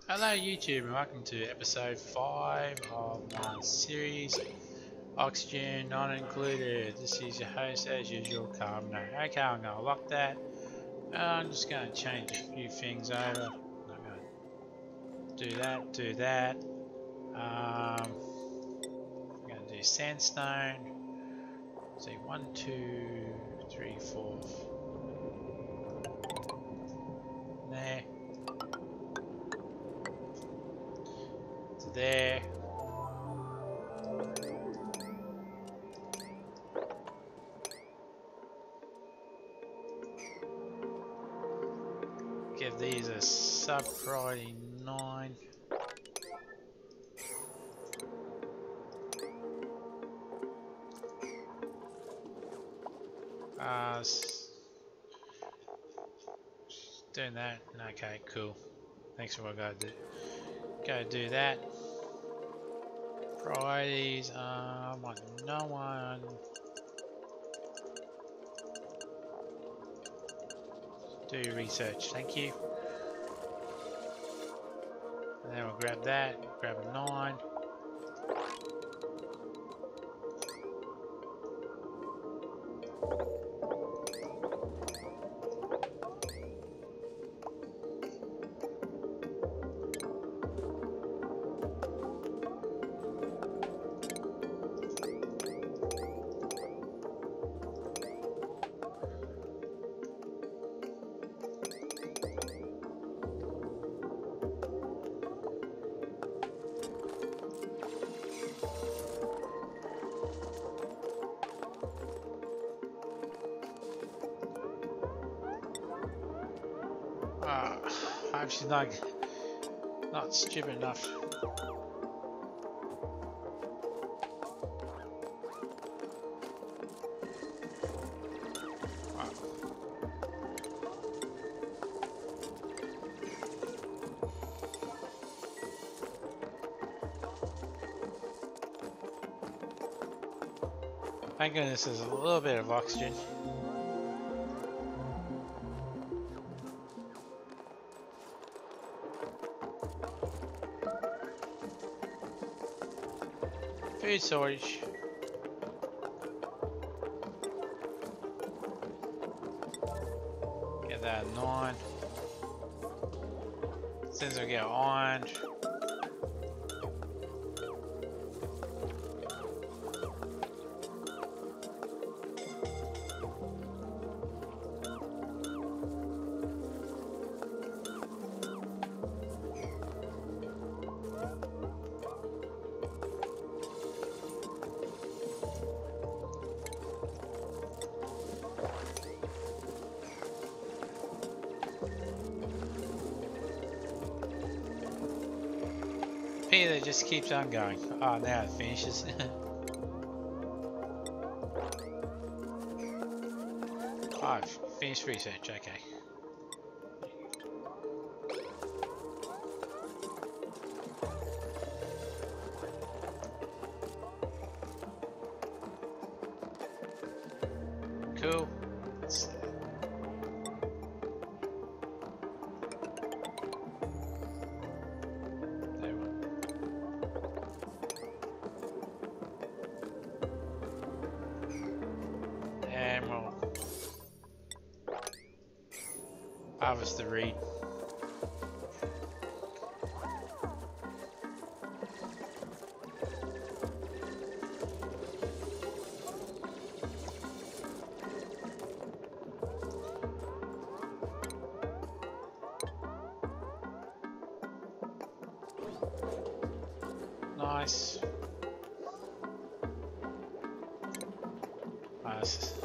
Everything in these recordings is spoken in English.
Hello YouTube and welcome to episode 5 of my series Oxygen Not Included. This is your host as usual, Carbon. Okay, I'm going to lock that. I'm just going to change a few things over. I'm going to do that. I'm going to do sandstone. See, 1, 2, 3, 4. There. To there. Give these a sub priority 9. Doing that. Okay, cool. Thanks for what I gotta do. Go do that. Priorities. I want no one. Do research. Thank you. And then we'll grab that. Grab a 9. I hope she's not stupid enough. Thank goodness there's a little bit of oxygen. Food storage. Get that 9. Since we get iron. Peter just keeps on going. Oh, now it finishes. I've finished research, okay. Cool. And we'll harvest the reed. Nice. Nice.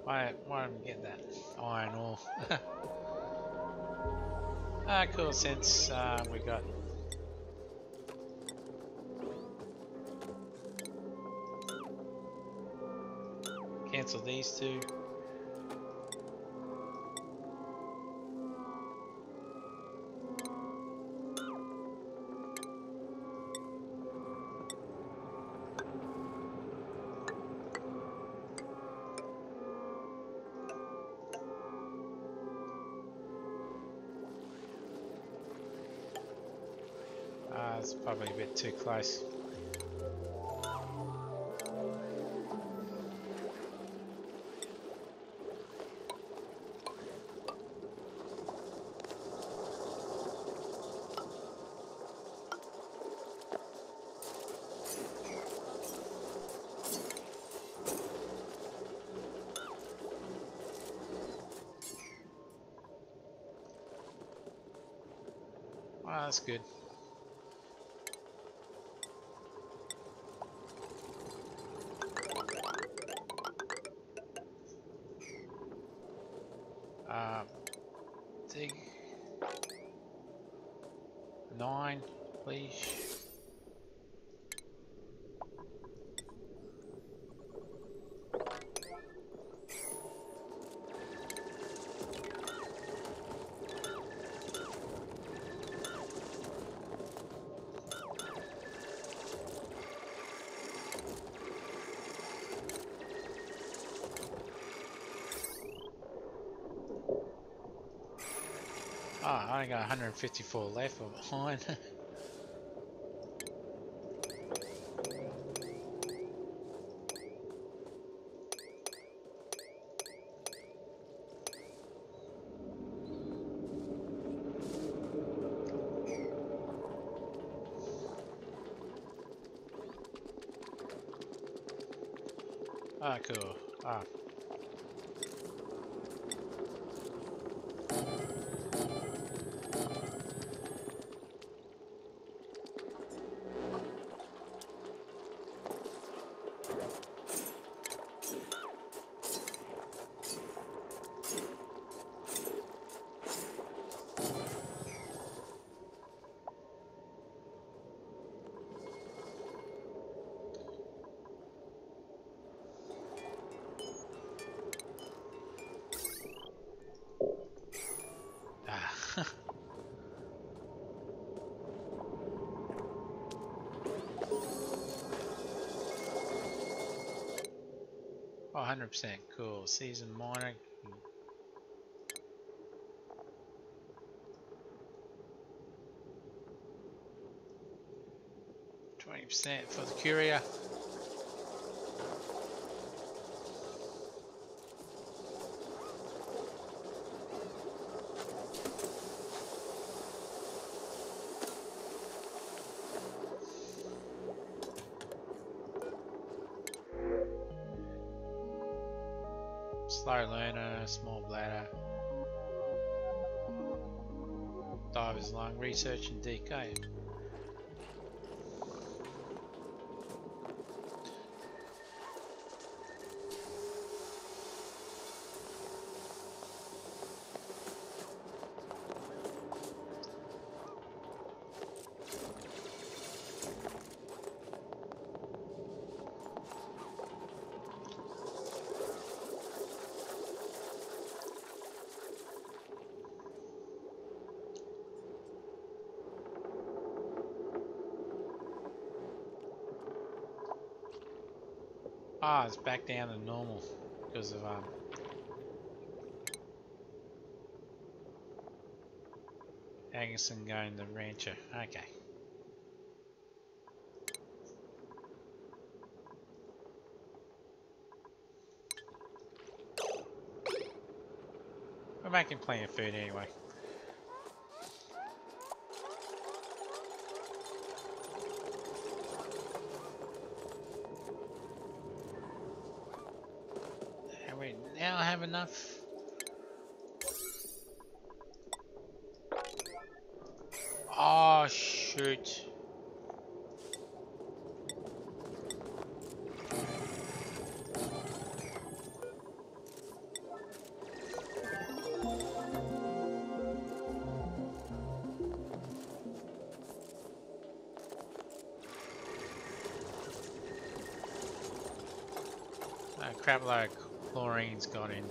Why am I getting that iron ore? Ah, cool. Since we got cancel these two. It's probably a bit too close. Oh, that's good. Dig 9, please. Oh, I only got 154 left of mine. Ah, cool. Ah. Ah. Oh, 100% cool. Season minor. 20% for the courier. Slow learner, small bladder. Diver's lung, research and decay. Ah, it's back down to normal because of Anderson going the rancher. Okay. We're making plenty of food anyway. And we now have enough. Oh shoot. crap load of chlorine's got in.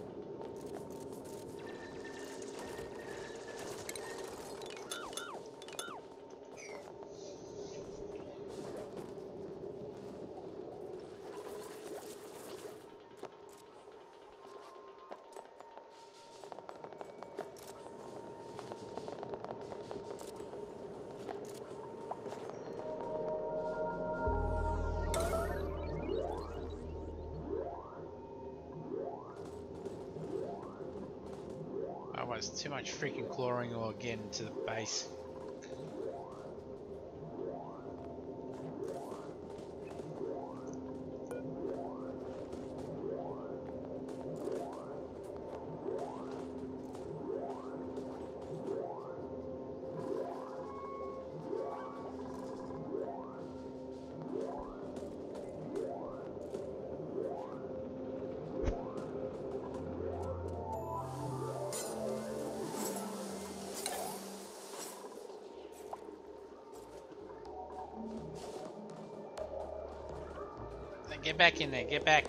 Oh, it's too much freaking chlorine ore getting to the base. Get back in there, get back.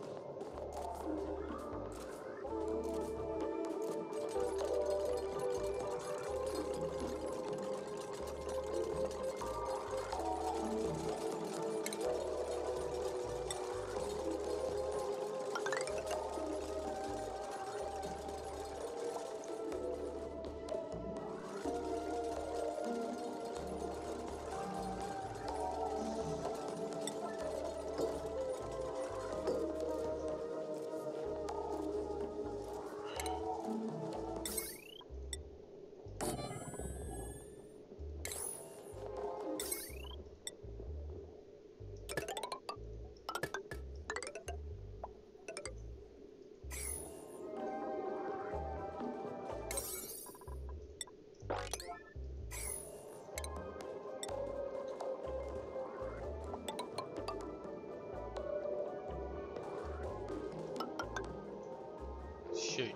Shoot.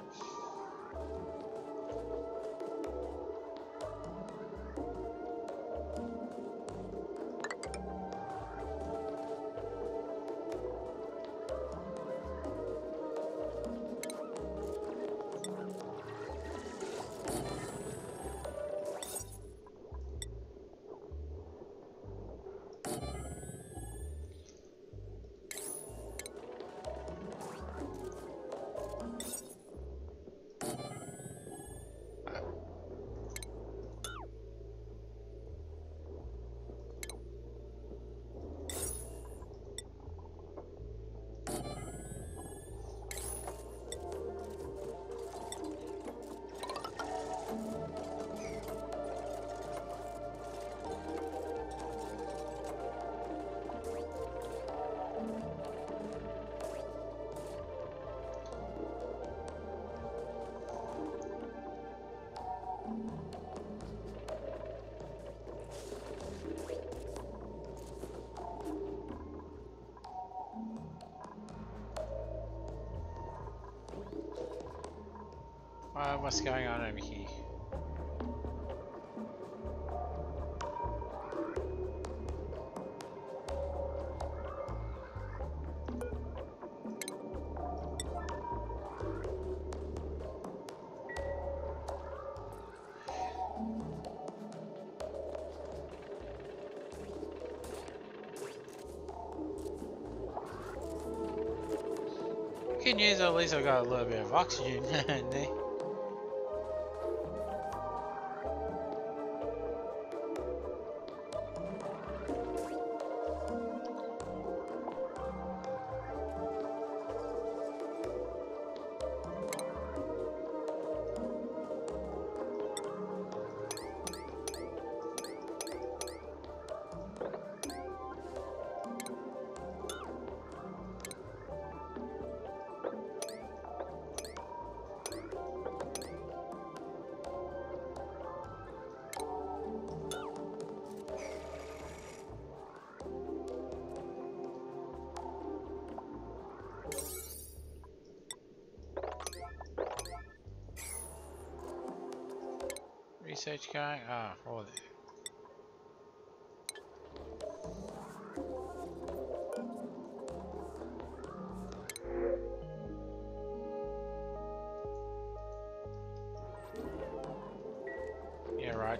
What's going on over here? Good news, at least I got a little bit of oxygen in there. Research going? Ah, oh, Alright.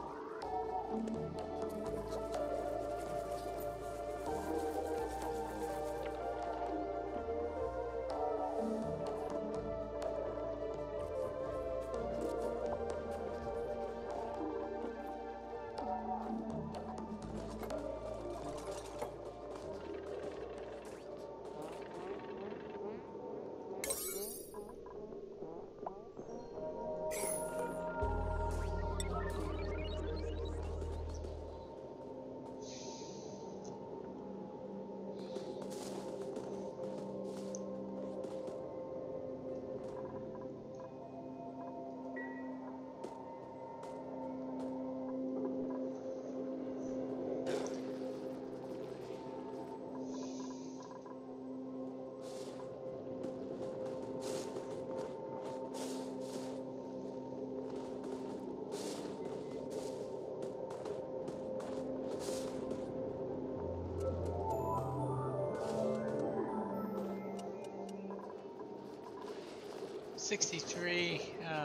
$63.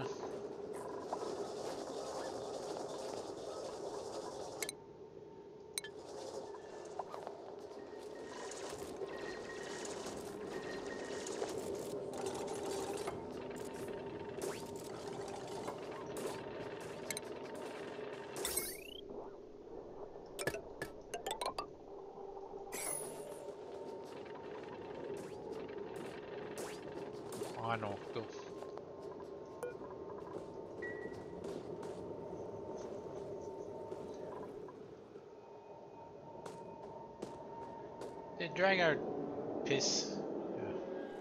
I know. Cool. Did Drago piss? Yeah.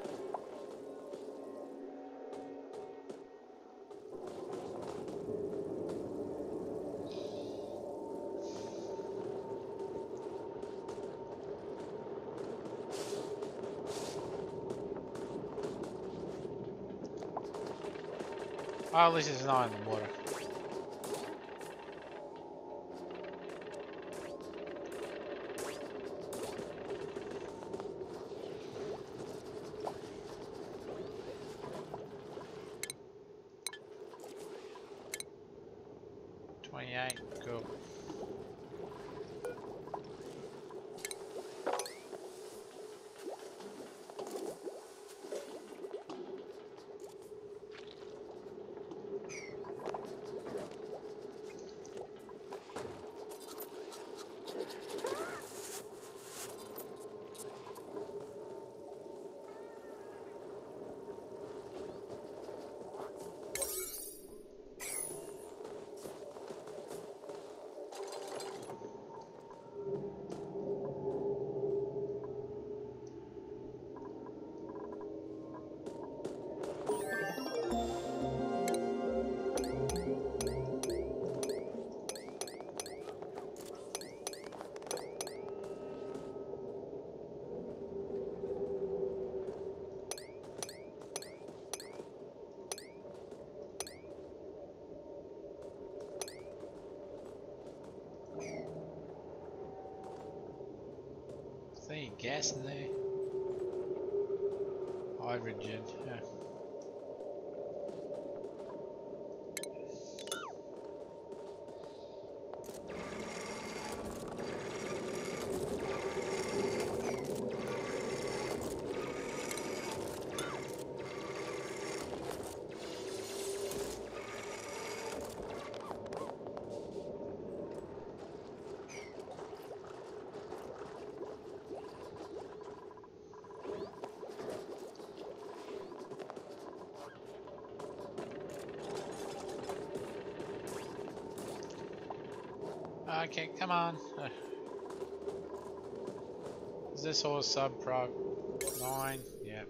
Oh, at least it's not in the water. Cool. Is there any gas in there? Hydrogen. Yeah. Okay, come on. Is this all sub-prog 9? Yeah.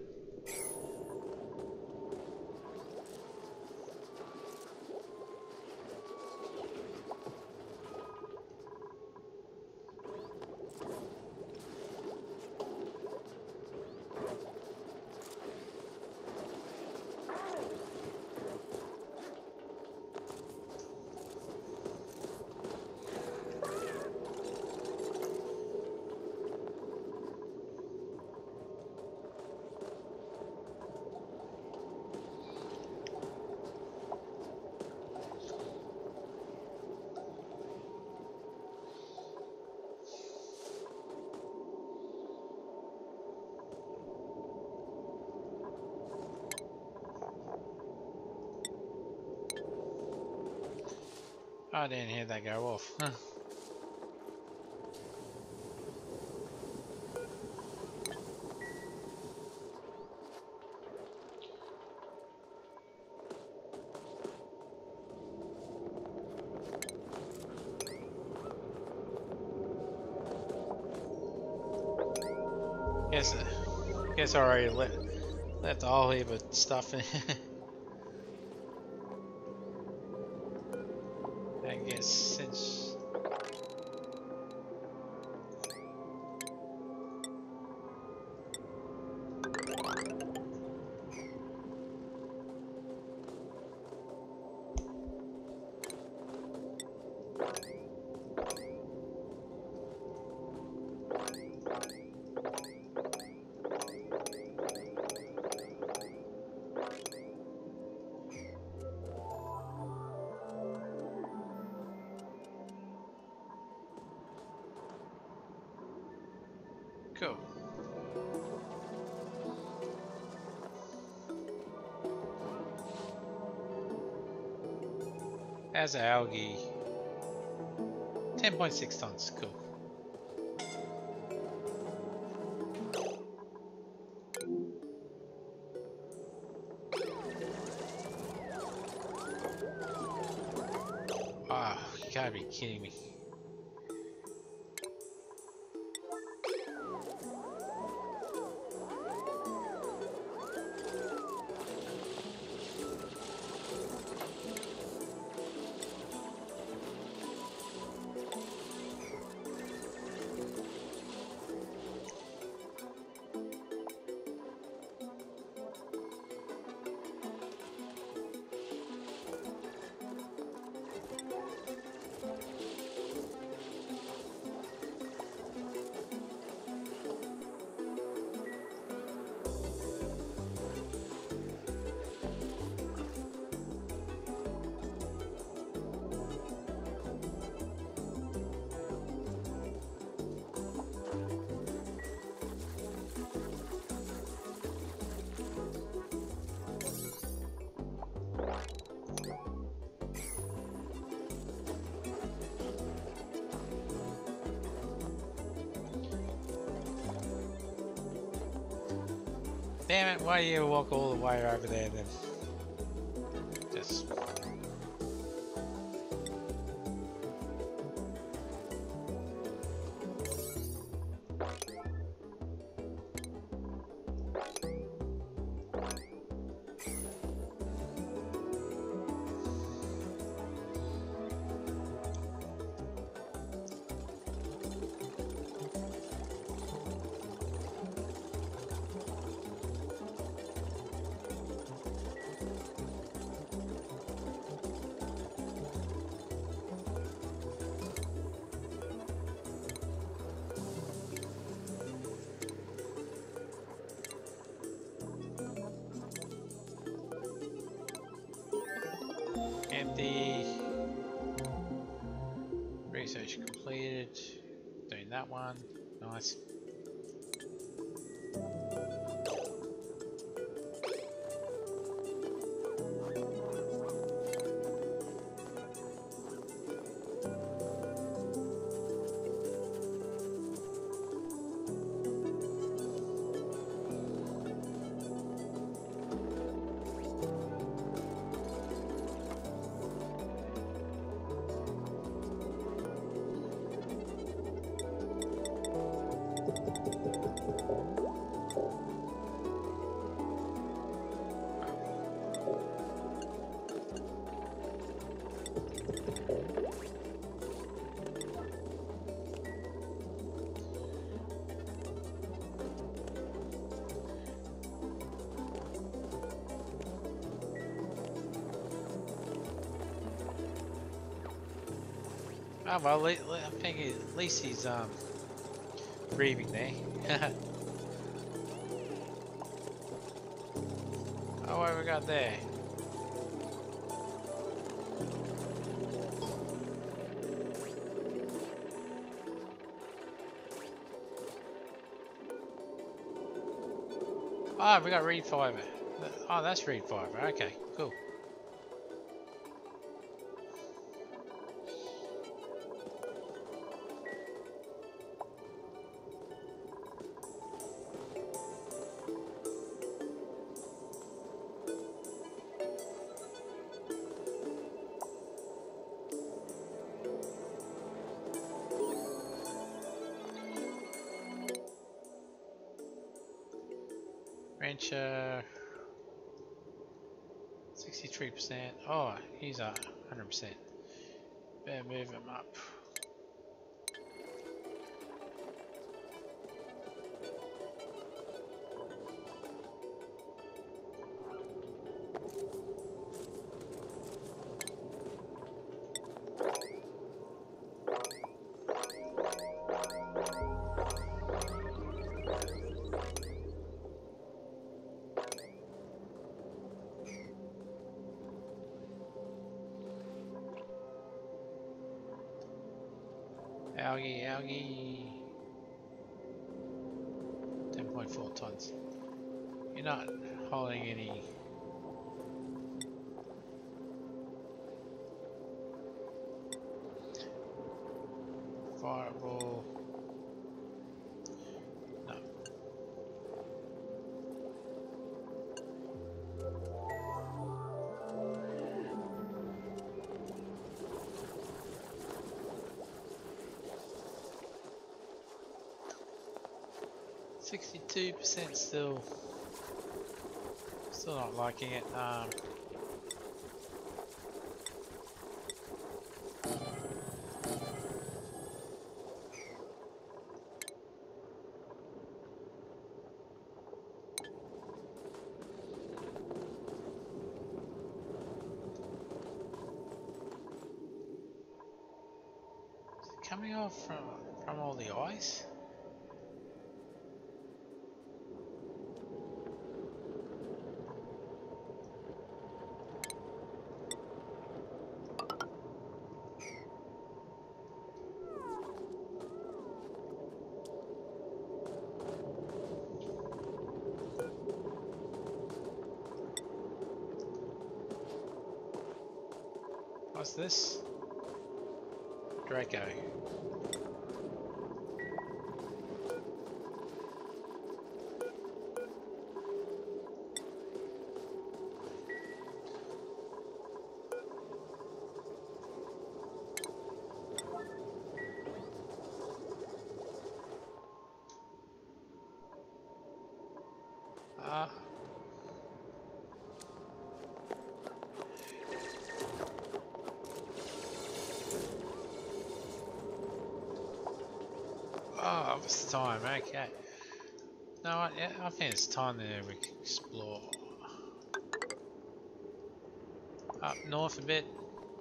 I didn't hear that go off. Huh. Guess I already left all here but stuff in. I guess since cool. As algae, 10.6 tons. Cool. Ah, oh, you gotta be kidding me. Damn it, why do you walk all the way over there then? Just... Empty. Research completed. Doing that one. Nice. Oh well, I think at least he's breathing there. Oh, what have we got there? Oh, we got reed fiber. Oh, that's reed fiber. Okay, cool. Rancher, 63%. Oh, he's 100%. Better move him up. Algae, algae. 10.4 tons. You're not holding any. Fireball. No. %62% still. Still not liking it. Coming off from all the ice? What's this? Draco. Oh, it's time, okay. No, yeah, I think it's time that we can explore. Up north a bit.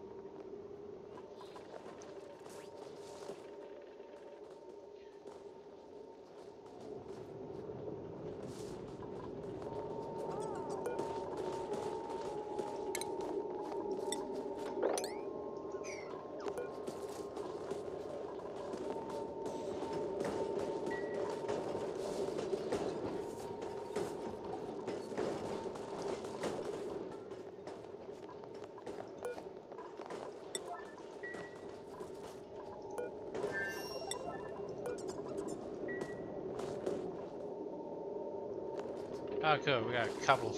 Oh, good, we got a couple.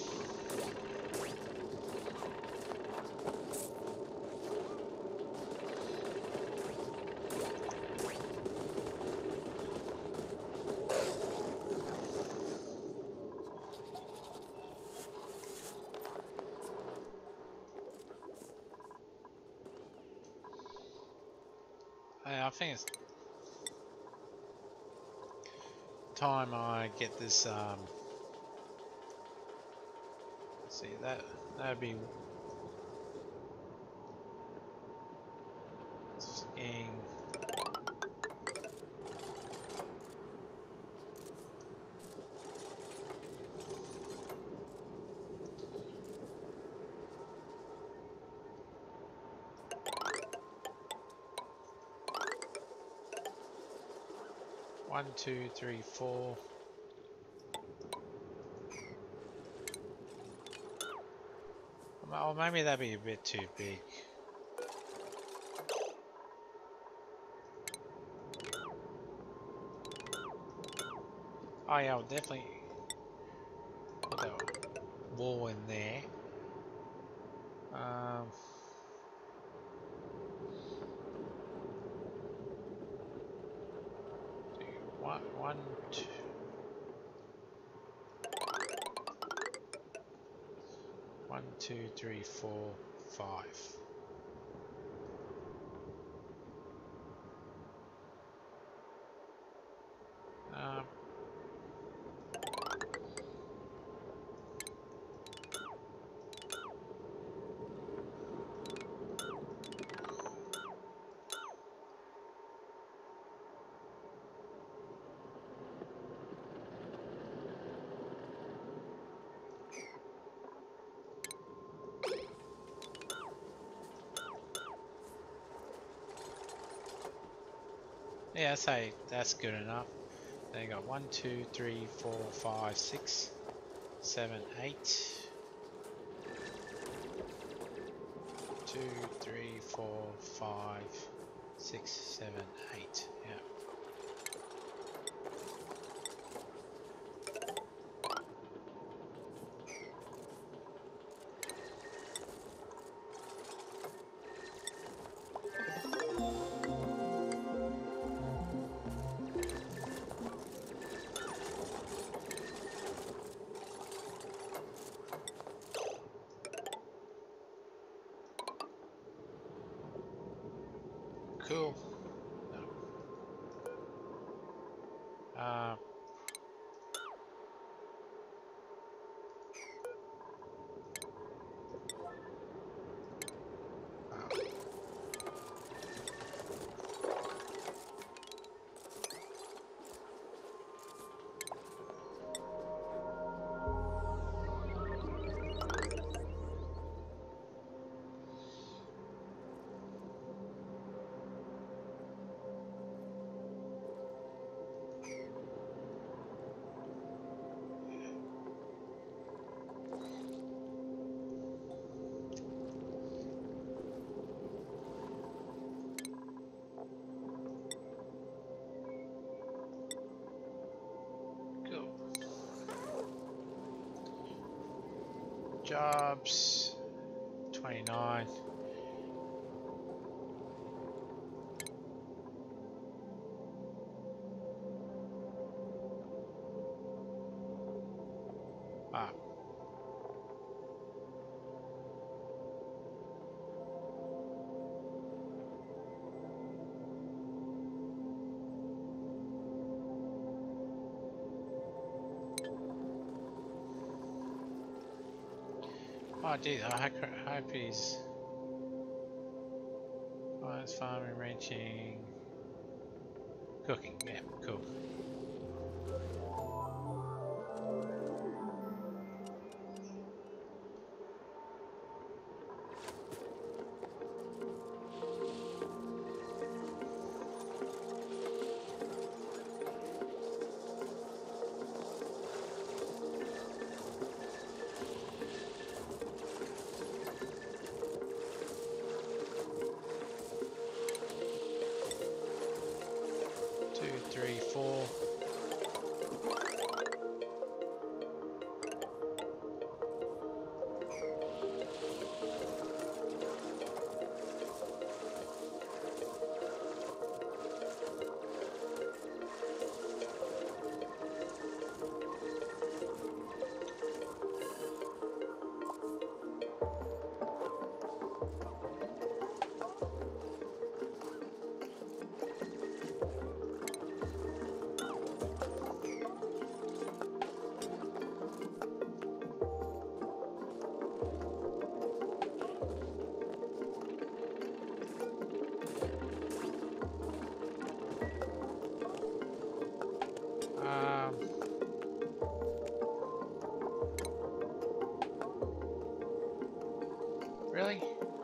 I think it's time I get this. Let's see, that'd be skiing. One, two, three, four. Oh, maybe that'd be a bit too big. Oh yeah, I'll definitely put that wall in there. One, two. 1, 2, 3, 4, 5. Yeah, I'd say that's good enough. Then you got 1, 2, 3, 4, 5, 6, 7, 8. 2, 3, 4, 5, 6, 7, 8. Yeah. Cool. Uh, cool. Jobs 29. Ah, oh, geez, I hope he's. Oh, it's farming, ranching, cooking. Yeah, cool. Two, three, four. Um, really?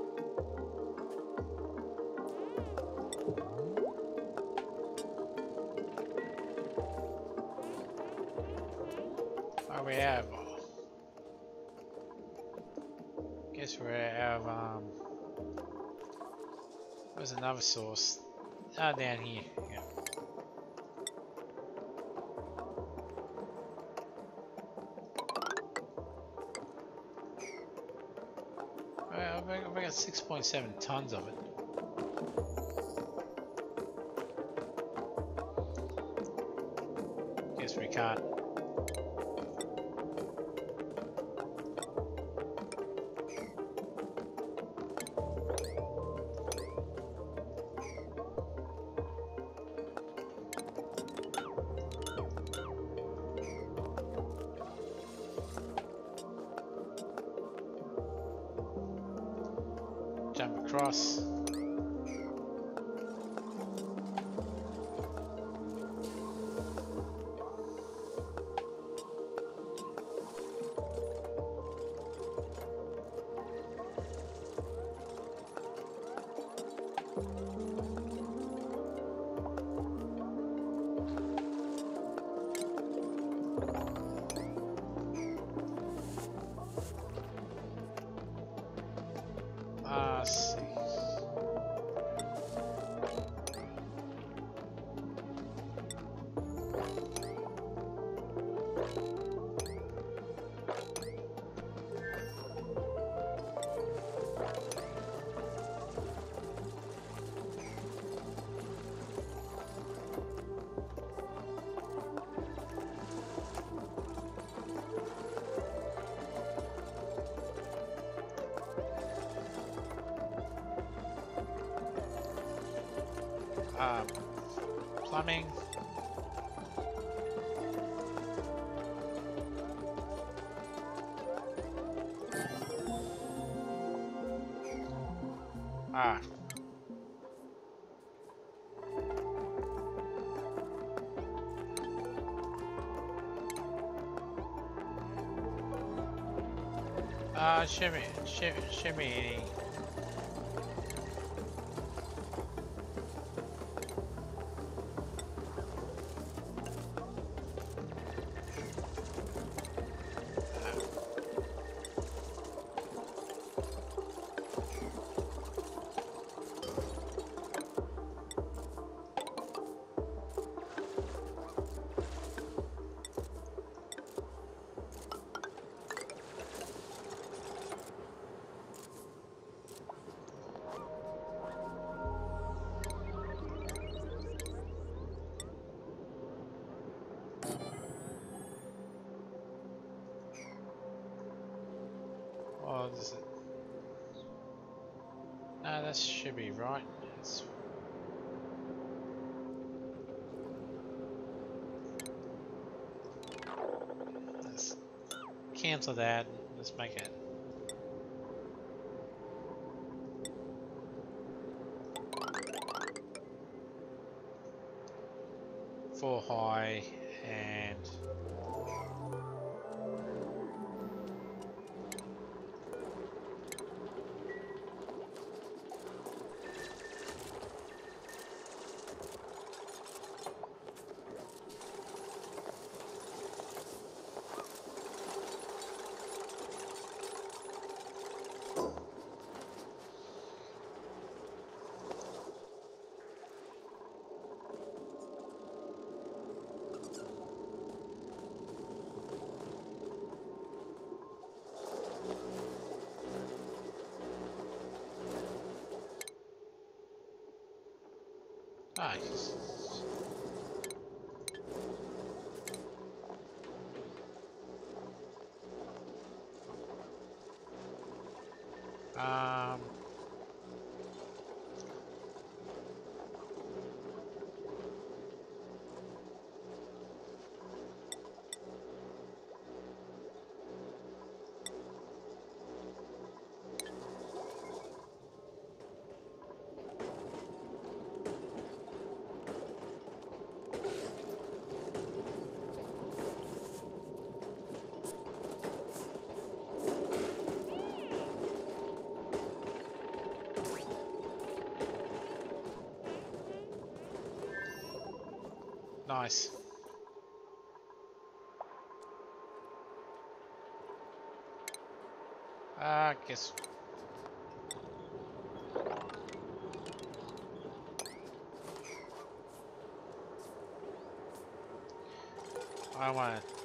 Oh, we have. Guess we're out of. Where's another source? Ah, down here. Yeah. Well, I've got 6.7 tons of it. Guess we can't. across. Let's see. Um, Plumbing. Ah, shimmy. Oh, this is, no, that should be right. Let's cancel that. Let's make it 4 high and nice. Um, nice. I guess I want to.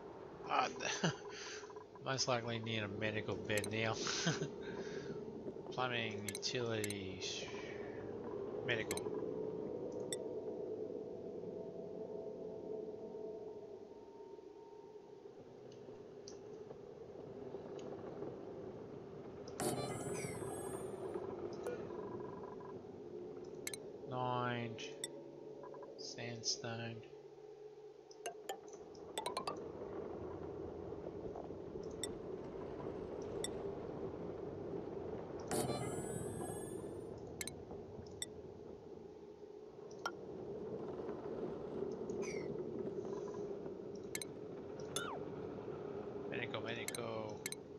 Most likely need a medical bed now. plumbing, utilities, medical. Nine, sandstone. Medical.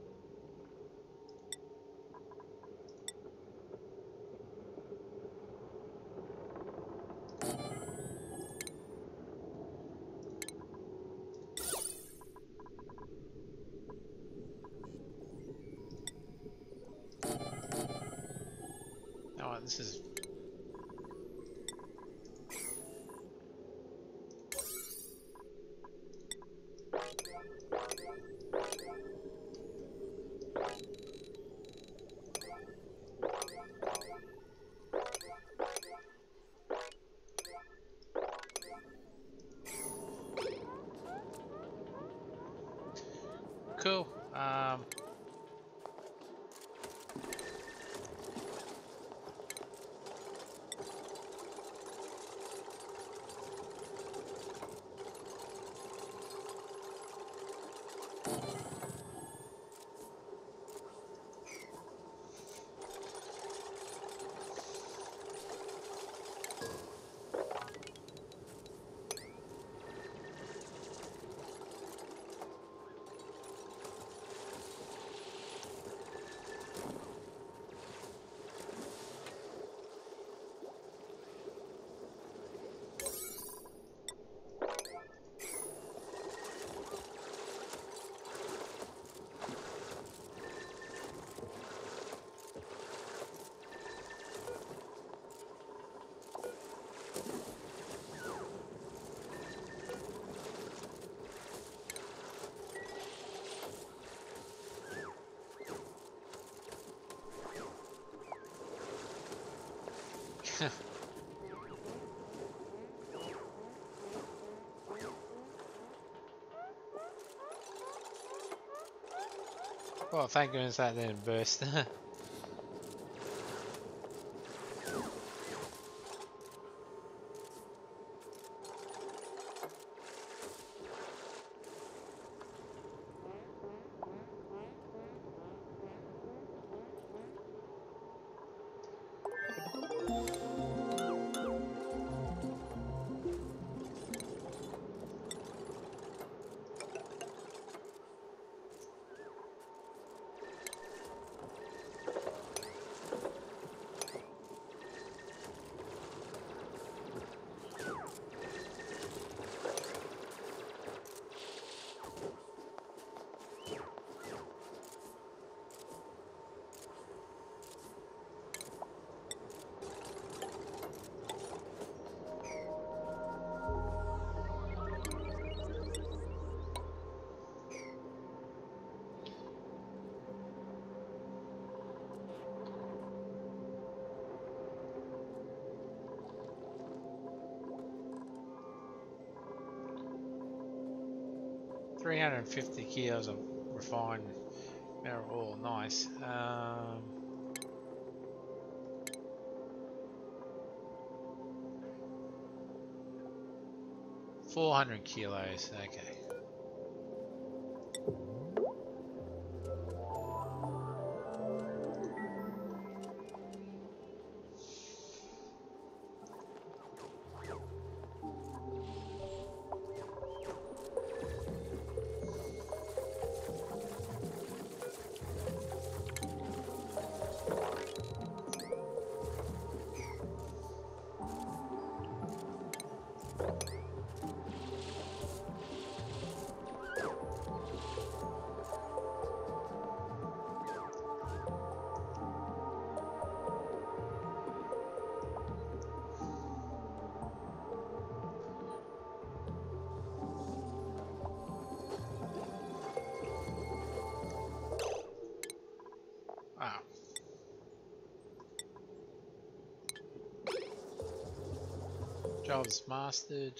Oh, this is cool. Well, thank goodness that didn't burst. 350 kilos of refined mineral oil, nice. 400 kilos, okay. Jobs mastered.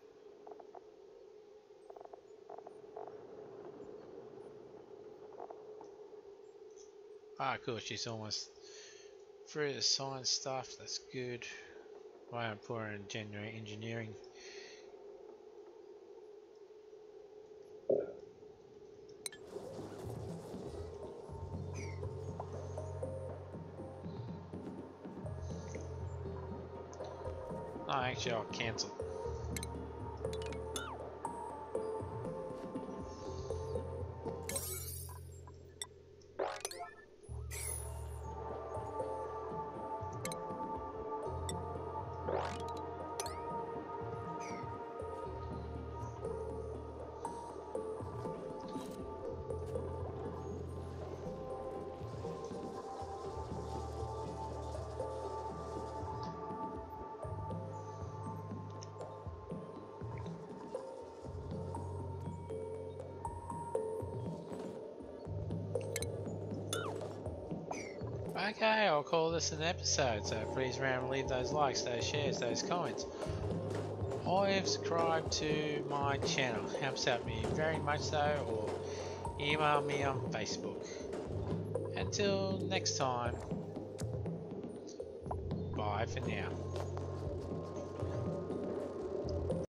Ah, cool. She's almost through the science stuff. That's good. Why I'm poor in engineering. No, actually, I'll cancel. Okay, I'll call this an episode, so please remember to leave those likes, those shares, those comments. Or subscribe to my channel, helps out me very much so, or email me on Facebook. Until next time, bye for now.